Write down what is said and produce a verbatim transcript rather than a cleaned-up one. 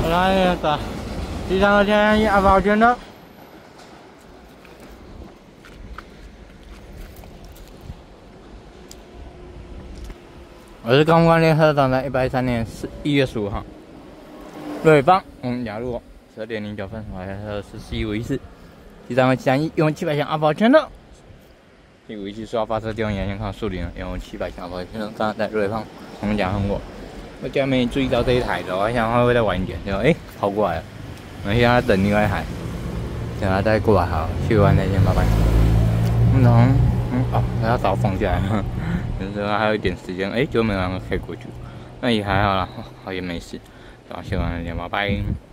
来也是，第三个天也保全了。我是港务管联合长在一百三年四一月十五号，对方我们加入十二点零九分，好像是十四一五一四，第三个降一用七百箱阿保全了。第五一期说要发射电源，先看树林了，用七百箱阿保全了，刚刚在对方我们讲很过。 我竟然没注意到这一台的，我想他会再晚一点，结果哎跑过来了，我现在等另外一台，等他再过来好，去完再见，拜拜。嗯嗯哦，他要早放下来了，就是还有一点时间，哎就没有让他开过去，那也还好啦，好也没事，然后去完再见，拜拜。